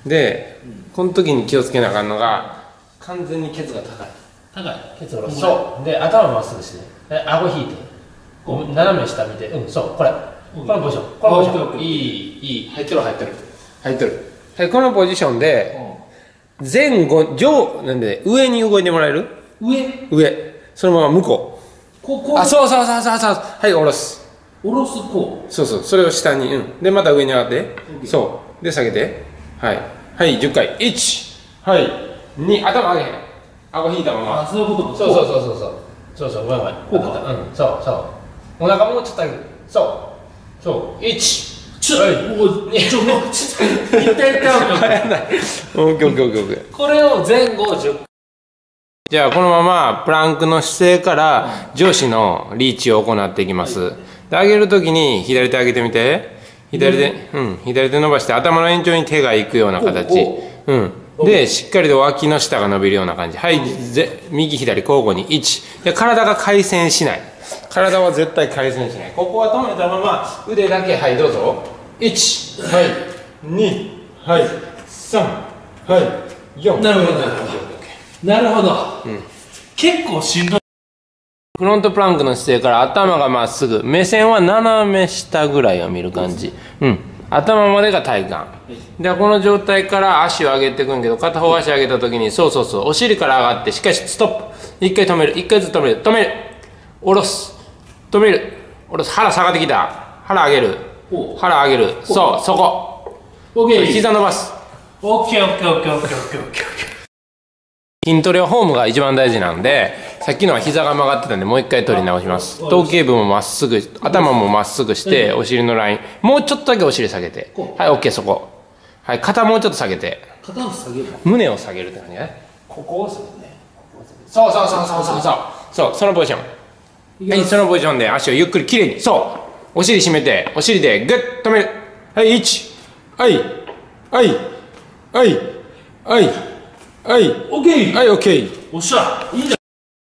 で、この時に気をつけなあかんのが、完全にケツが高い。ケツ下ろす。そう。で、頭まっすぐしてね。顎引いて。斜め下見て。そう、これ。このポジション。いい。入ってる。はい、このポジションで、前後、なんで、上に動いてもらえる？上。そのまま向こう。そう。はい、下ろす。 こう。 そう、それを下に。で、また上に上がって。そう。で、下げて。はい、10回。1、はい、2、頭上げへん。顎引いたまま。 そういうことか。 そう、うまい。こうか。そう。お腹もうちょっと上げる。そう。1、これを前後10回。じゃあこのままプランクの姿勢から上肢のリーチを行っていきます。で、上げるときに左手上げてみて。左手伸ばして頭の延長に手がいくような形。で、しっかりと脇の下が伸びるような感じ。はい、右左交互に1。で、体が回旋しない。体は絶対回旋しない。ここは止めたまま腕だけ、はい、どうぞ。1、はい、2、はい、3、はい、4。 なるほど。結構しんどい。 フロントプランクの姿勢から頭がまっすぐ。目線は斜め下ぐらいを見る感じ。頭までが体幹。で、この状態から足を上げていくんけど、片方足上げた時に、そう、お尻から上がって、しっかりストップ。一回止める。一回ずつ止める。下ろす。止める。下ろす。腹下がってきた。腹上げる。そう、そこ。膝伸ばす。筋トレはフォームが一番大事なんで、さっきのは膝が曲がってたんで、もう一回取り直します。頭頸部もまっすぐ、頭もまっすぐして、お尻のライン。もうちょっとだけお尻下げて。はい、OK、そこ。はい、肩もうちょっと下げて。胸を下げるって感じね。ここを下げるね。そう、そのポジション。はい、そのポジションで足をゆっくりきれいに。そう。お尻締めて、お尻でグッと止める。はい、1。はい、 オッケー。 はい、OK。 おっしゃ、いいんじゃ